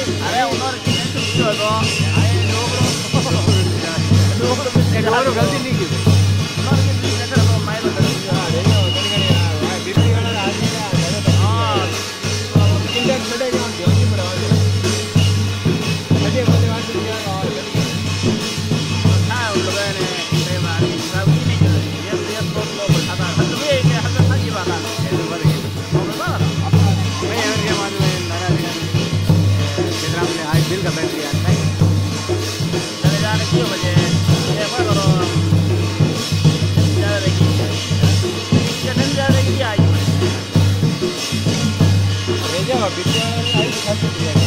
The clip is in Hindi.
अरे उन्होंने कितने तो तो आए लोग गलती नहीं की उन्होंने कितने तो मैं तो बिल का बैटरी आता है चले जाने की वजह ये पर करो जा रही कितने जा रही है आज ये जो बिल आई दिखा सकती है